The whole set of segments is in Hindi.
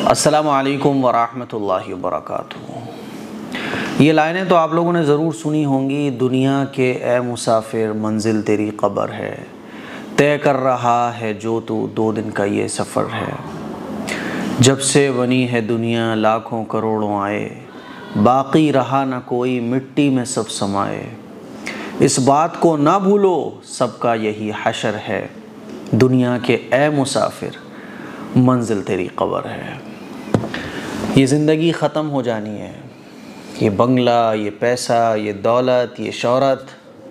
अस्सलामु अलैकुम वरहमतुल्लाहि वबरकातुहू। ये लाइनें तो आप लोगों ने ज़रूर सुनी होंगी। दुनिया के ए मुसाफिर मंजिल तेरी क़ब्र है, तय कर रहा है जो तू 2 दिन का ये सफ़र है। जब से बनी है दुनिया लाखों करोड़ों आए, बाकी रहा न कोई मिट्टी में सब समाए। इस बात को ना भूलो सबका यही हशर है, दुनिया के ए मुसाफिर मंजिल तेरी क़ब्र है। ये ज़िंदगी ख़त्म हो जानी है। ये बंगला, ये पैसा, ये दौलत, ये शोहरत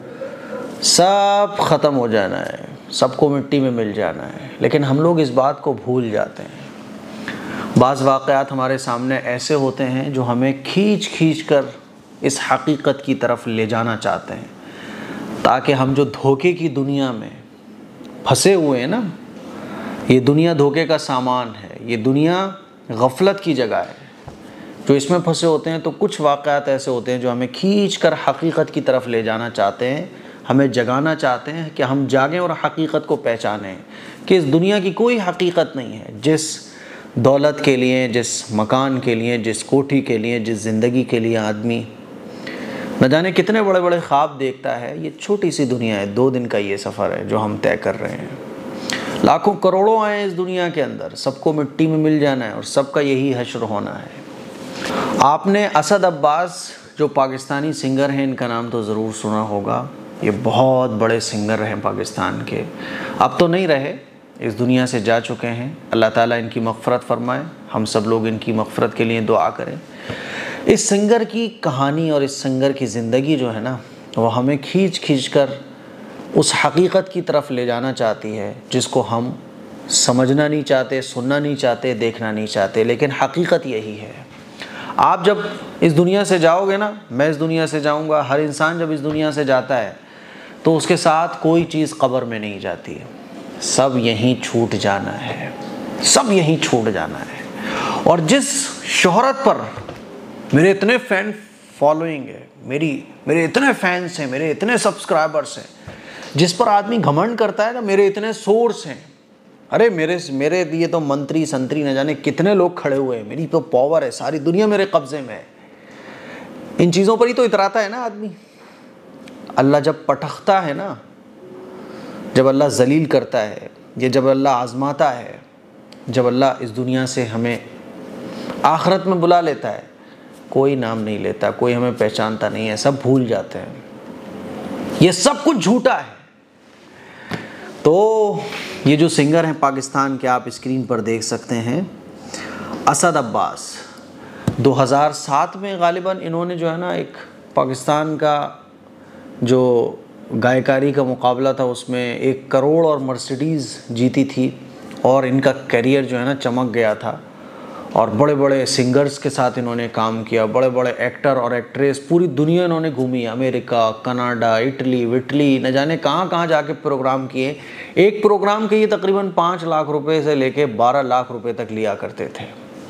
सब ख़त्म हो जाना है, सबको मिट्टी में मिल जाना है। लेकिन हम लोग इस बात को भूल जाते हैं। बाज़ वाक़यात हमारे सामने ऐसे होते हैं जो हमें खींच खींच कर इस हकीकत की तरफ ले जाना चाहते हैं, ताकि हम जो धोखे की दुनिया में फंसे हुए हैं ना, ये दुनिया धोखे का सामान है, ये दुनिया गफलत की जगह है। जो इसमें फंसे होते हैं तो कुछ वाक़यात ऐसे होते हैं जो हमें खींच कर हकीकत की तरफ ले जाना चाहते हैं, हमें जगाना चाहते हैं कि हम जागें और हकीकत को पहचानें कि इस दुनिया की कोई हकीकत नहीं है। जिस दौलत के लिए, जिस मकान के लिए, जिस कोठी के लिए, जिस ज़िंदगी के लिए आदमी न जाने कितने बड़े बड़े ख्वाब देखता है, ये छोटी सी दुनिया है। 2 दिन का ये सफ़र है जो हम तय कर रहे हैं। लाखों करोड़ों आए इस दुनिया के अंदर, सबको मिट्टी में मिल जाना है और सबका यही हश्र होना है। आपने असद अब्बास जो पाकिस्तानी सिंगर हैं, इनका नाम तो ज़रूर सुना होगा। ये बहुत बड़े सिंगर हैं पाकिस्तान के, अब तो नहीं रहे, इस दुनिया से जा चुके हैं। अल्लाह ताला इनकी मग़फ़रत फ़रमाए। हम सब लोग इनकी मग़फ़रत के लिए दुआ करें। इस सिंगर की कहानी और इस सिंगर की ज़िंदगी जो है ना, वो हमें खींच खींच कर उस हकीकत की तरफ ले जाना चाहती है जिसको हम समझना नहीं चाहते, सुनना नहीं चाहते, देखना नहीं चाहते। लेकिन हकीकत यही है। आप जब इस दुनिया से जाओगे ना, मैं इस दुनिया से जाऊंगा, हर इंसान जब इस दुनिया से जाता है तो उसके साथ कोई चीज़ कब्र में नहीं जाती है। सब यहीं छूट जाना है, सब यहीं छूट जाना है। और जिस शोहरत पर मेरे इतने फैन फॉलोइंग है, मेरे इतने फैंस हैं, मेरे इतने सब्सक्राइबर्स हैं, जिस पर आदमी घमंड करता है ना, मेरे इतने सोर्स हैं, अरे मेरे लिए तो मंत्री संतरी न जाने कितने लोग खड़े हुए हैं, मेरी तो पावर है, सारी दुनिया मेरे कब्जे में है। इन चीज़ों पर ही तो इतराता है ना आदमी। अल्लाह जब पटखता है ना, जब अल्लाह जलील करता है, ये जब अल्लाह आजमाता है, जब अल्लाह इस दुनिया से हमें आखिरत में बुला लेता है, कोई नाम नहीं लेता, कोई हमें पहचानता नहीं है, सब भूल जाते हैं। ये सब कुछ झूठा है। तो ये जो सिंगर हैं पाकिस्तान के, आप स्क्रीन पर देख सकते हैं, असद अब्बास 2007 में गालिबन इन्होंने जो है ना, एक पाकिस्तान का जो गायकारी का मुकाबला था उसमें 1 करोड़ और मर्सिडीज़ जीती थी और इनका करियर जो है ना चमक गया था। और बड़े बड़े सिंगर्स के साथ इन्होंने काम किया, बड़े बड़े एक्टर और एक्ट्रेस, पूरी दुनिया इन्होंने घूमी, अमेरिका, कनाडा, इटली विटली, न जाने कहाँ कहाँ जाके प्रोग्राम किए। एक प्रोग्राम के ये तकरीबन 5 लाख रुपए से लेके 12 लाख रुपए तक लिया करते थे।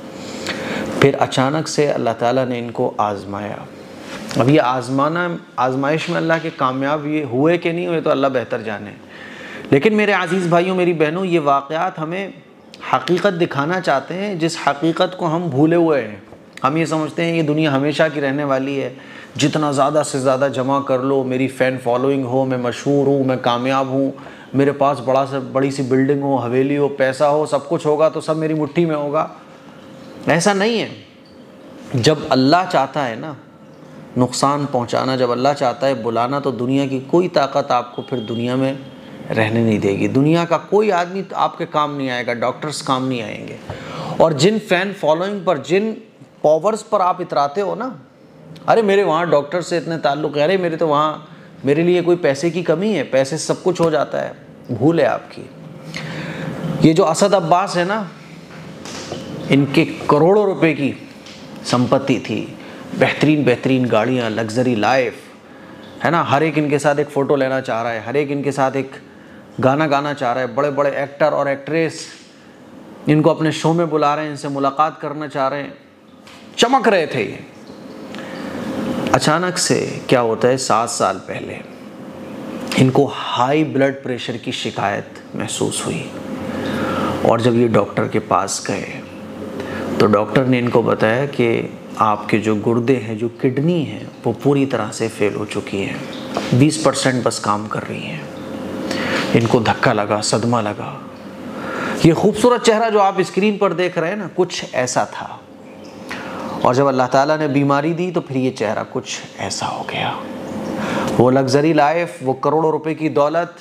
फिर अचानक से अल्लाह ताला ने इनको आज़माया। अब ये आज़माइश में अल्लाह के कामयाब ये हुए कि नहीं हुए तो अल्लाह बेहतर जाने। लेकिन मेरे अज़ीज़ भाइयों, मेरी बहनों, ये वाक़यात हमें हकीकत दिखाना चाहते हैं, जिस हकीकत को हम भूले हुए हैं। हम ये समझते हैं ये दुनिया हमेशा की रहने वाली है, जितना ज़्यादा से ज़्यादा जमा कर लो, मेरी फ़ैन फॉलोइंग हो, मैं मशहूर हूँ, मैं कामयाब हूँ, मेरे पास बड़ी सी बिल्डिंग हो, हवेली हो, पैसा हो, सब कुछ होगा तो सब मेरी मुट्ठी में होगा। ऐसा नहीं है। जब अल्लाह चाहता है ना नुकसान पहुँचाना, जब अल्लाह चाहता है बुलाना, तो दुनिया की कोई ताकत आपको फिर दुनिया में रहने नहीं देगी। दुनिया का कोई आदमी आपके काम नहीं आएगा, डॉक्टर्स काम नहीं आएंगे। और जिन फ़ैन फॉलोइंग पर, जिन पावर्स पर आप इतराते हो ना, अरे मेरे वहाँ डॉक्टर से इतने ताल्लुक़ है, अरे मेरे तो वहाँ, मेरे लिए कोई पैसे की कमी है, पैसे से सब कुछ हो जाता है, भूल है आपकी। ये जो असद अब्बास है ना, इनके करोड़ों रुपए की संपत्ति थी, बेहतरीन बेहतरीन गाड़ियाँ, लग्जरी लाइफ है ना। हर एक इनके साथ एक फ़ोटो लेना चाह रहा है, हर एक इनके साथ एक गाना गाना चाह रहा है। बड़े बड़े एक्टर और एक्ट्रेस इनको अपने शो में बुला रहे हैं, इनसे मुलाकात करना चाह रहे हैं, चमक रहे थे ये। अचानक से क्या होता है, 7 साल पहले इनको हाई ब्लड प्रेशर की शिकायत महसूस हुई। और जब ये डॉक्टर के पास गए तो डॉक्टर ने इनको बताया कि आपके जो गुर्दे हैं, जो किडनी है, वो पूरी तरह से फेल हो चुकी है, 20% बस काम कर रही हैं। इनको धक्का लगा, सदमा लगा। ये खूबसूरत चेहरा जो आप स्क्रीन पर देख रहे हैं ना, कुछ ऐसा था। और जब अल्लाह ताला ने बीमारी दी तो फिर ये चेहरा कुछ ऐसा हो गया। वो लग्जरी लाइफ, वो करोड़ों रुपए की दौलत,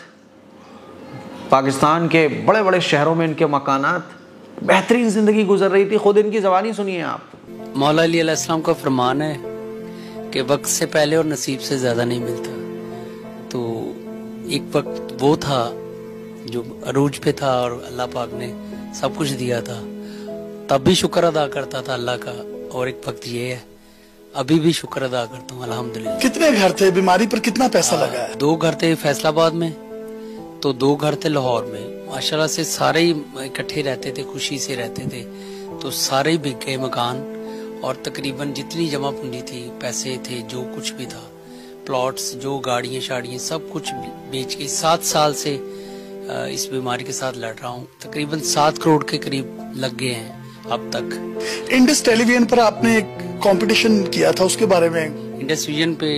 पाकिस्तान के बड़े बड़े शहरों में इनके मकानात, बेहतरीन ज़िंदगी गुजर रही थी। खुद इनकी ज़बानी सुनिए आप। मौला अली अलैहिस्सलाम का फरमान है कि वक्त से पहले और नसीब से ज़्यादा नहीं मिलता। तो एक वक्त वो था जो अरूज पे था और अल्लाह पाक ने सब कुछ दिया था, तब भी शुक्र अदा करता था अल्लाह का। और एक वक्त ये है, अभी भी शुक्र अदा करता हूँ अल्हम्दुलिल्लाह। कितने घर थे? बीमारी पर कितना पैसा लगा है? 2 घर थे फैसलाबाद में, तो 2 घर थे लाहौर में। माशाल्लाह से सारे ही इकट्ठे रहते थे, खुशी से रहते थे। तो सारे ही बिक गए मकान, और तकरीबन जितनी जमा पूंजी थी, पैसे थे, जो कुछ भी था, प्लॉट्स, जो गाड़ियाँ शाड़ियाँ, सब कुछ बेच के 7 साल से इस बीमारी के साथ लड़ रहा हूँ। तकरीबन 7 करोड़ के करीब लग गए हैं अब तक। इंडस टेलीविजन पर आपने एक कंपटीशन किया था, उसके बारे में? इंडस विजन पे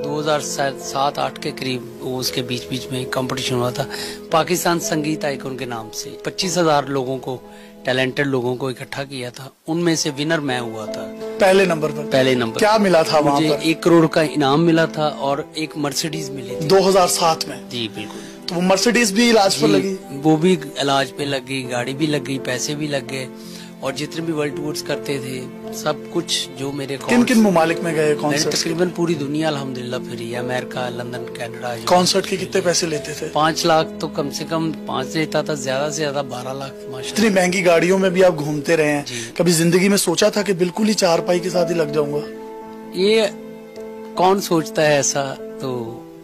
2007-8 के करीब उसके बीच में कंपटीशन हुआ था, पाकिस्तान संगीत आइकॉन के नाम से। 25,000 लोगों को, टैलेंटेड लोगों को इकट्ठा किया था, उनमें से विनर मैं हुआ था। पहले नंबर पर? पहले नंबर। क्या मिला था वहाँ मुझे? पर? 1 करोड़ का इनाम मिला था और एक मर्सिडीज मिली थी 2007 में। जी बिल्कुल। तो वो मर्सिडीज भी इलाज पर लगी? वो भी इलाज पे लग गई, गाड़ी भी लग गई, पैसे भी लग गए। और जितने भी वर्ल्ड टूर्स करते थे, सब कुछ जो मेरे किन किन ममालिक में गए कॉन्सर्ट? तकरीबन पूरी दुनिया अल्हम्दुलिल्लाह फिरी, अमेरिका, लंदन, कनाडा। कॉन्सर्ट के कितने पैसे लेते थे? 5 लाख तो कम से कम 5 लेता था, ज्यादा से ज्यादा 12 लाख। इतनी महंगी गाड़ियों में भी आप घूमते रहे हैं, कभी जिंदगी में सोचा था कि बिल्कुल ही चारपाई के साथ ही लग जाऊंगा? ये कौन सोचता है ऐसा? तो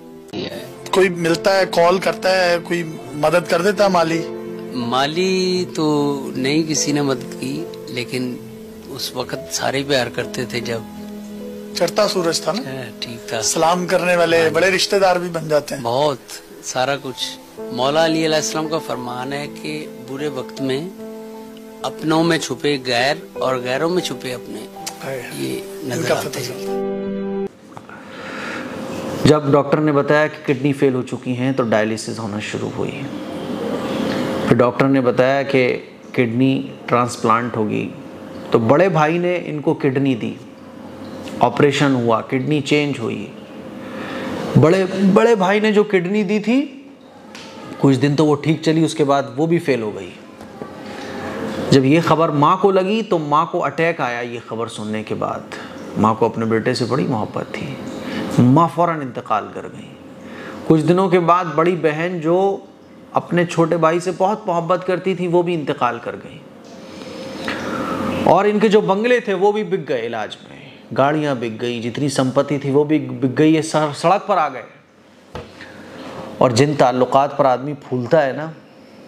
कोई मिलता है, कॉल करता है, कोई मदद कर देता? माली तो नहीं किसी ने मदद की, लेकिन उस वक्त सारे प्यार करते थे जब चढ़ता सूरज था ना। ठीक था। सलाम करने वाले बड़े रिश्तेदार भी बन जाते हैं। बहुत सारा कुछ। मौला अली अलैहिस्सलाम का फरमान है कि बुरे वक्त में अपनों में छुपे गैर और गैरों में छुपे अपने, ये नजर आते हैं। जब डॉक्टर ने बताया कि किडनी फेल हो चुकी हैं तो डायलिसिस होना शुरू हुई। फिर डॉक्टर ने बताया कि किडनी ट्रांसप्लांट होगी, तो बड़े भाई ने इनको किडनी दी, ऑपरेशन हुआ, किडनी चेंज हुई। बड़े भाई ने जो किडनी दी थी, कुछ दिन तो वो ठीक चली, उसके बाद वो भी फेल हो गई। जब ये खबर माँ को लगी तो माँ को अटैक आया। ये खबर सुनने के बाद माँ को अपने बेटे से बड़ी मोहब्बत थी, माँ फ़ौरन इंतकाल कर गई। कुछ दिनों के बाद बड़ी बहन जो अपने छोटे भाई से बहुत मोहब्बत करती थी, वो भी इंतकाल कर गई। और इनके जो बंगले थे वो भी बिक गए इलाज में, गाड़ियाँ बिक गई, जितनी संपत्ति थी वो भी बिक गई। ये सड़क पर आ गए। और जिन ताल्लुकात पर आदमी फूलता है ना,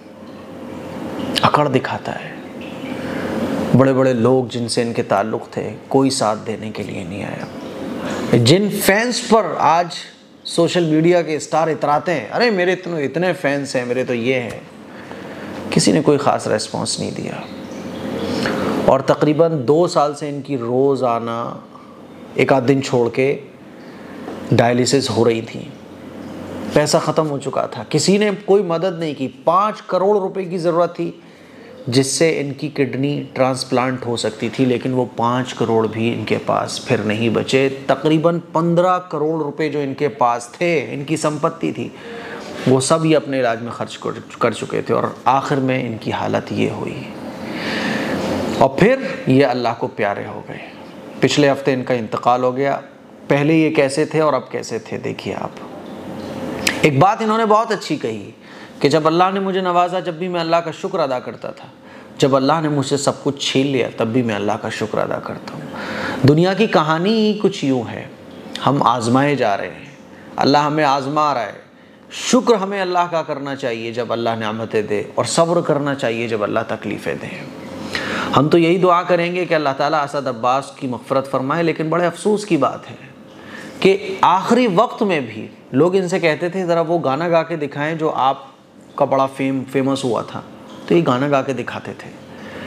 अकड़ दिखाता है। बड़े बड़े लोग जिनसे इनके ताल्लुक थे, कोई साथ देने के लिए नहीं आया। जिन फैंस पर आज सोशल मीडिया के स्टार इतराते हैं, अरे मेरे इतने फैंस हैं, मेरे तो ये हैं, किसी ने कोई ख़ास रेस्पॉन्स नहीं दिया। और तकरीबन 2 साल से इनकी रोज़ आना, एक आध दिन छोड़ के डायलिसिस हो रही थी। पैसा ख़त्म हो चुका था, किसी ने कोई मदद नहीं की। 5 करोड़ रुपए की ज़रूरत थी जिससे इनकी किडनी ट्रांसप्लांट हो सकती थी, लेकिन वो 5 करोड़ भी इनके पास फिर नहीं बचे। तकरीबन 15 करोड़ रुपए जो इनके पास थे, इनकी संपत्ति थी, वो सब ही अपने इलाज में खर्च कर चुके थे। और आखिर में इनकी हालत ये हुई। और फिर ये अल्लाह को प्यारे हो गए। पिछले हफ्ते इनका इंतकाल हो गया। पहले ये कैसे थे और अब कैसे थे, देखिए आप। एक बात इन्होंने बहुत अच्छी कही कि जब अल्लाह ने मुझे नवाजा, जब भी मैं अल्लाह का शुक्र अदा करता था। जब अल्लाह ने मुझसे सब कुछ छीन लिया, तब भी मैं अल्लाह का शुक्र अदा करता हूँ। दुनिया की कहानी ही कुछ यूँ है, हम आजमाए जा रहे हैं, अल्लाह हमें आजमा रहा है। शुक्र हमें अल्लाह का करना चाहिए जब अल्लाह नेमतें दे, और सब्र करना चाहिए जब अल्लाह तकलीफ़ें दे। हम तो यही दुआ करेंगे कि अल्लाह ताला असद अब्बास की मग़फ़िरत फरमाए। लेकिन बड़े अफसोस की बात है कि आखिरी वक्त में भी लोग इनसे कहते थे, ज़रा वो गाना गा के दिखाएं जो आपका बड़ा फेमस हुआ था। तो ये गाना गा के दिखाते थे।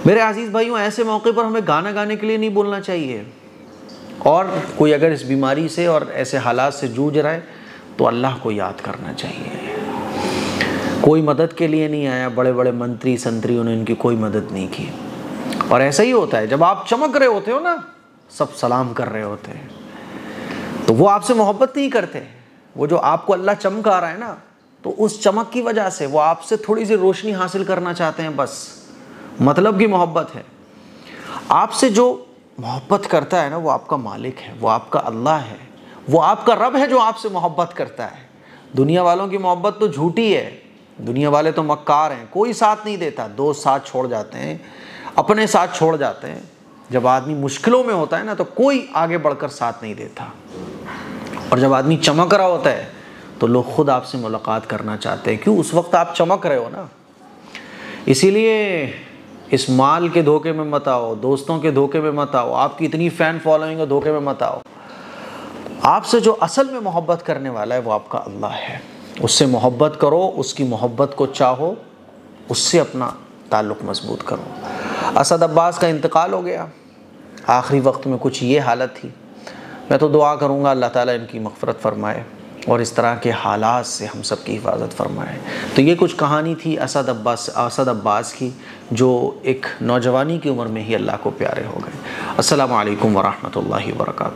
मेरे अजीज़ भाइयों, ऐसे मौके पर हमें गाना गाने के लिए नहीं बोलना चाहिए। और कोई अगर इस बीमारी से और ऐसे हालात से जूझ रहा है तो अल्लाह को याद करना चाहिए। कोई मदद के लिए नहीं आया, बड़े बड़े मंत्री संतरियों ने इनकी कोई मदद नहीं की। और ऐसा ही होता है, जब आप चमक रहे होते हो ना, सब सलाम कर रहे होते हैं, तो वो आपसे मोहब्बत नहीं करते। वो जो आपको अल्लाह चमका रहा है ना, तो उस चमक की वजह से वो आपसे थोड़ी सी रोशनी हासिल करना चाहते हैं, बस मतलब की मोहब्बत है। आपसे जो मोहब्बत करता है ना, वो आपका मालिक है, वो आपका अल्लाह है, वो आपका रब है जो आपसे मोहब्बत करता है। दुनिया वालों की मोहब्बत तो झूठी है, दुनिया वाले तो मक्कार हैं, कोई साथ नहीं देता, दोस्त साथ छोड़ जाते हैं, अपने साथ छोड़ जाते हैं। जब आदमी मुश्किलों में होता है ना, तो कोई आगे बढ़कर साथ नहीं देता। और जब आदमी चमक रहा होता है तो लोग खुद आपसे मुलाकात करना चाहते हैं। क्यों? उस वक्त आप चमक रहे हो ना। इसीलिए इस माल के धोखे में मत आओ, दोस्तों के धोखे में मत आओ, आपकी इतनी फ़ैन फॉलोइंग है धोखे में मत आओ। आपसे जो असल में मोहब्बत करने वाला है वो आपका अल्लाह है। उससे मोहब्बत करो, उसकी मोहब्बत को चाहो, उससे अपना ताल्लुक़ मजबूत करो। असद अब्बास का इंतकाल हो गया, आखिरी वक्त में कुछ ये हालत थी। मैं तो दुआ करूँगा अल्लाह ताला इनकी मग़फ़िरत फ़रमाए और इस तरह के हालात से हम सब की हिफाजत फरमाए। तो ये कुछ कहानी थी असद अब्बास की, जो एक नौजवानी की उम्र में ही अल्लाह को प्यारे हो गए। अस्सलामु अलैकुम वरहमतुल्लाहि वबरकातुहू।